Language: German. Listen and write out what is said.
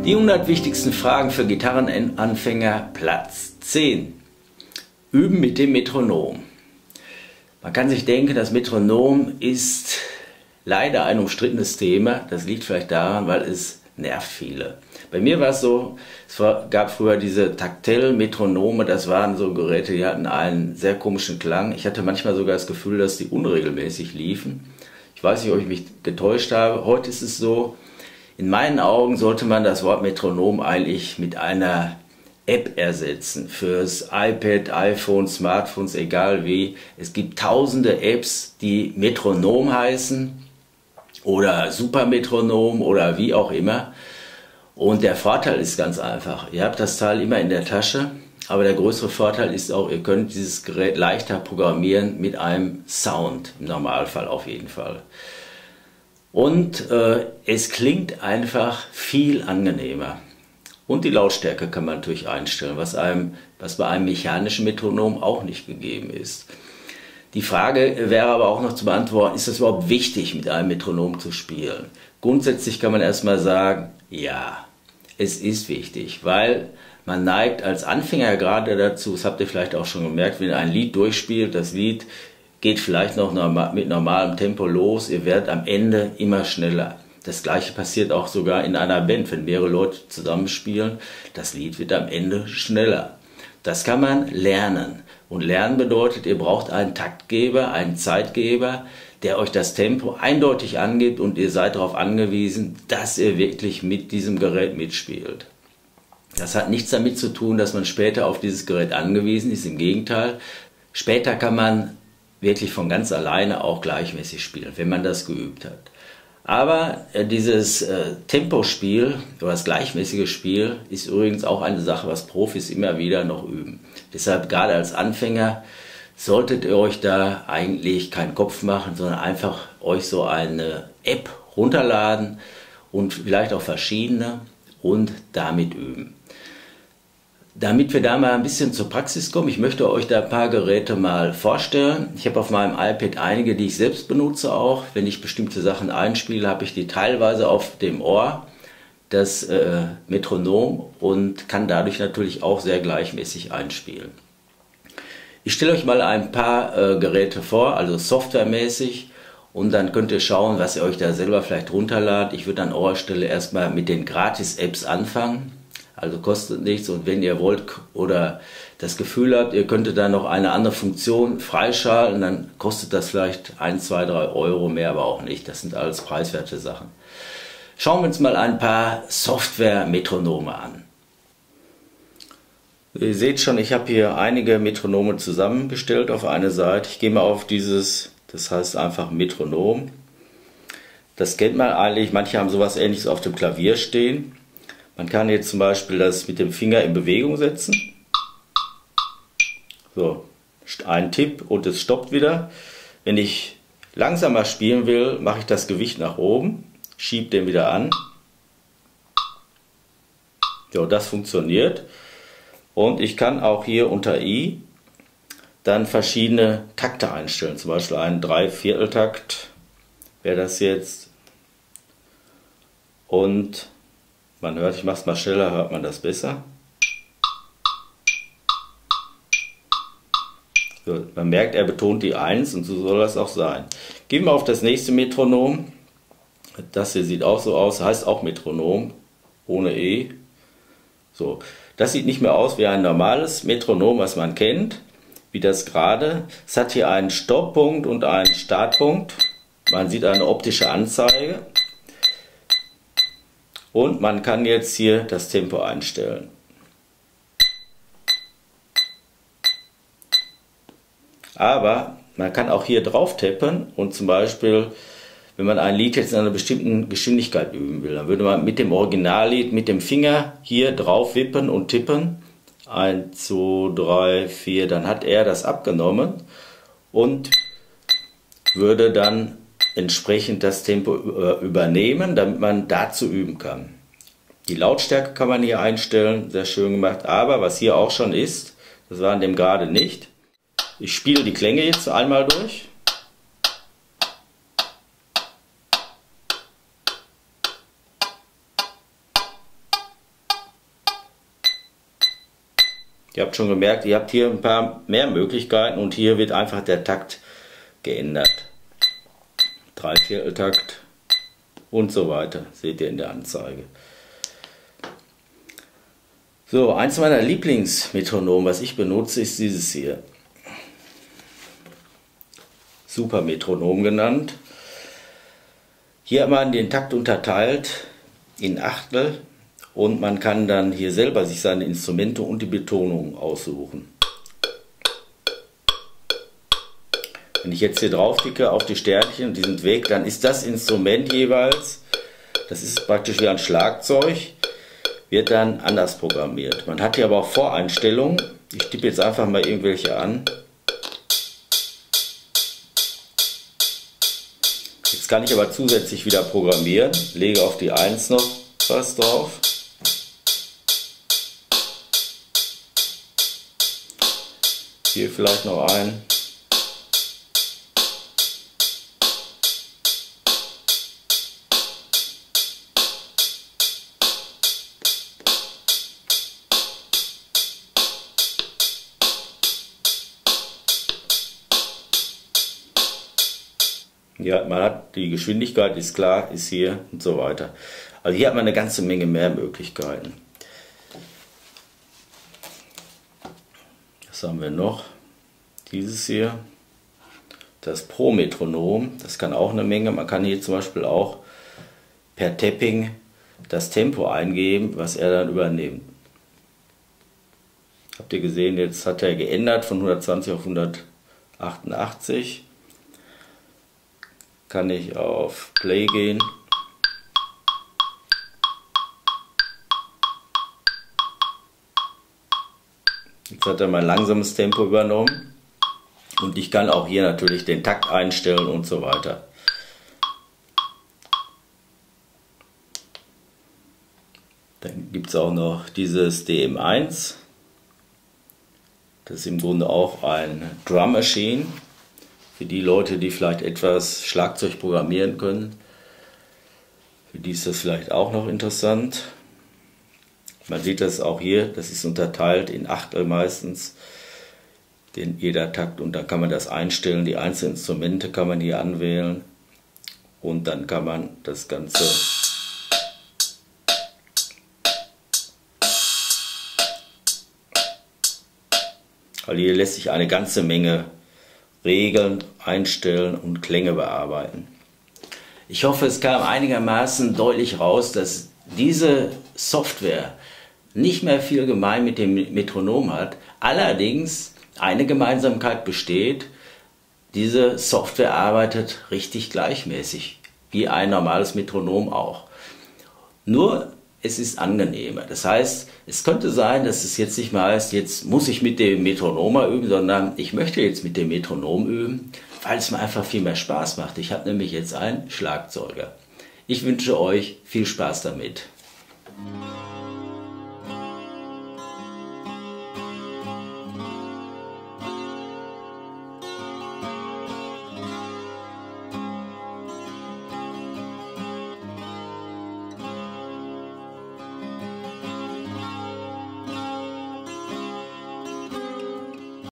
Die 100 wichtigsten Fragen für Gitarrenanfänger, Platz 10. Üben mit dem Metronom. Man kann sich denken, das Metronom ist leider ein umstrittenes Thema. Das liegt vielleicht daran, weil es nervt viele. Bei mir war es so, gab früher diese Taktell-Metronome, das waren so Geräte, die hatten einen sehr komischen Klang. Ich hatte manchmal sogar das Gefühl, dass die unregelmäßig liefen. Ich weiß nicht, ob ich mich getäuscht habe. Heute ist es so, in meinen Augen sollte man das Wort Metronom eigentlich mit einer App ersetzen. Fürs iPad, iPhone, Smartphones, egal wie. Es gibt tausende Apps, die Metronom heißen oder Supermetronom oder wie auch immer. Und der Vorteil ist ganz einfach. Ihr habt das Teil immer in der Tasche, aber der größere Vorteil ist auch, ihr könnt dieses Gerät leichter programmieren mit einem Sound, im Normalfall auf jeden Fall. Und es klingt einfach viel angenehmer. Und die Lautstärke kann man natürlich einstellen, was bei einem mechanischen Metronom auch nicht gegeben ist. Die Frage wäre aber auch noch zu beantworten, ist es überhaupt wichtig, mit einem Metronom zu spielen? Grundsätzlich kann man erstmal sagen, ja, es ist wichtig, weil man neigt als Anfänger gerade dazu, das habt ihr vielleicht auch schon gemerkt, wenn ihr ein Lied durchspielt, das Lied geht vielleicht noch mit normalem Tempo los, ihr werdet am Ende immer schneller. Das gleiche passiert auch sogar in einer Band, wenn mehrere Leute zusammenspielen, das Lied wird am Ende schneller. Das kann man lernen. Und lernen bedeutet, ihr braucht einen Taktgeber, einen Zeitgeber, der euch das Tempo eindeutig angibt und ihr seid darauf angewiesen, dass ihr wirklich mit diesem Gerät mitspielt. Das hat nichts damit zu tun, dass man später auf dieses Gerät angewiesen ist, im Gegenteil. Später kann man wirklich von ganz alleine auch gleichmäßig spielen, wenn man das geübt hat. Aber dieses Tempospiel oder das gleichmäßige Spiel ist übrigens auch eine Sache, was Profis immer wieder noch üben. Deshalb gerade als Anfänger solltet ihr euch da eigentlich keinen Kopf machen, sondern einfach euch so eine App runterladen und vielleicht auch verschiedene und damit üben. Damit wir da mal ein bisschen zur Praxis kommen, ich möchte euch da ein paar Geräte mal vorstellen. Ich habe auf meinem iPad einige, die ich selbst benutze auch. Wenn ich bestimmte Sachen einspiele, habe ich die teilweise auf dem Ohr, das Metronom, und kann dadurch natürlich auch sehr gleichmäßig einspielen. Ich stelle euch mal ein paar Geräte vor, also softwaremäßig, und dann könnt ihr schauen, was ihr euch da selber vielleicht runterladet. Ich würde an eurer Stelle erstmal mit den Gratis-Apps anfangen. Also kostet nichts, und wenn ihr wollt oder das Gefühl habt, ihr könntet da noch eine andere Funktion freischalten, dann kostet das vielleicht 1, 2, 3 Euro mehr, aber auch nicht. Das sind alles preiswerte Sachen. Schauen wir uns mal ein paar Software-Metronome an. Ihr seht schon, ich habe hier einige Metronome zusammengestellt auf eine Seite. Ich gehe mal auf dieses, das heißt einfach Metronom. Das kennt man eigentlich, manche haben sowas Ähnliches auf dem Klavier stehen. Man kann jetzt zum Beispiel das mit dem Finger in Bewegung setzen. So, ein Tipp und es stoppt wieder. Wenn ich langsamer spielen will, mache ich das Gewicht nach oben, schiebe den wieder an. So, das funktioniert. Und ich kann auch hier unter I dann verschiedene Takte einstellen. Zum Beispiel einen 3/4-Takt wäre das jetzt. Und man hört, ich mache es mal schneller, hört man das besser. So, man merkt, er betont die 1 und so soll das auch sein. Gehen wir auf das nächste Metronom. Das hier sieht auch so aus, heißt auch Metronom, ohne E. So, das sieht nicht mehr aus wie ein normales Metronom, was man kennt, wie das gerade. Es hat hier einen Stopppunkt und einen Startpunkt. Man sieht eine optische Anzeige. Und man kann jetzt hier das Tempo einstellen. Aber man kann auch hier drauf tappen und zum Beispiel, wenn man ein Lied jetzt in einer bestimmten Geschwindigkeit üben will, dann würde man mit dem Originallied mit dem Finger hier drauf wippen und tippen. 1, 2, 3, 4, dann hat er das abgenommen und würde dann entsprechend das Tempo übernehmen, damit man dazu üben kann. Die Lautstärke kann man hier einstellen, sehr schön gemacht, aber was hier auch schon ist, das war in dem gerade nicht. Ich spiele die Klänge jetzt einmal durch. Ihr habt schon gemerkt, ihr habt hier ein paar mehr Möglichkeiten und hier wird einfach der Takt geändert. Dreivierteltakt und so weiter, seht ihr in der Anzeige. So, eins meiner Lieblingsmetronomen, was ich benutze, ist dieses hier. Supermetronom genannt. Hier hat man den Takt unterteilt in Achtel und man kann dann hier selber sich seine Instrumente und die Betonung aussuchen. Wenn ich jetzt hier drauf klicke auf die Sternchen und die sind weg, dann ist das Instrument jeweils, das ist praktisch wie ein Schlagzeug, wird dann anders programmiert. Man hat hier aber auch Voreinstellungen. Ich tippe jetzt einfach mal irgendwelche an. Jetzt kann ich aber zusätzlich wieder programmieren. Lege auf die 1 noch was drauf. Hier vielleicht noch ein. Ja, man hat die Geschwindigkeit, ist klar, ist hier und so weiter. Also hier hat man eine ganze Menge mehr Möglichkeiten. Was haben wir noch? Dieses hier, das Pro-Metronom, das kann auch eine Menge. Man kann hier zum Beispiel auch per Tapping das Tempo eingeben, was er dann übernimmt. Habt ihr gesehen, jetzt hat er geändert von 120 auf 188. Kann ich auf Play gehen. Jetzt hat er mein langsames Tempo übernommen und ich kann auch hier natürlich den Takt einstellen und so weiter. Dann gibt es auch noch dieses DM1. Das ist im Grunde auch ein Drum Machine. Für die Leute, die vielleicht etwas Schlagzeug programmieren können, für die ist das vielleicht auch noch interessant. Man sieht das auch hier, das ist unterteilt in Achtel meistens, jeder Takt, und dann kann man das einstellen, die einzelnen Instrumente kann man hier anwählen und dann kann man das Ganze weil hier lässt sich eine ganze Menge regeln, einstellen und Klänge bearbeiten. Ich hoffe, es kam einigermaßen deutlich raus, dass diese Software nicht mehr viel gemein mit dem Metronom hat. Allerdings eine Gemeinsamkeit besteht: diese Software arbeitet richtig gleichmäßig, wie ein normales Metronom auch. Nur es ist angenehmer. Das heißt, es könnte sein, dass es jetzt nicht mehr heißt, jetzt muss ich mit dem Metronom mal üben, sondern ich möchte jetzt mit dem Metronom üben, weil es mir einfach viel mehr Spaß macht. Ich habe nämlich jetzt einen Schlagzeuger. Ich wünsche euch viel Spaß damit.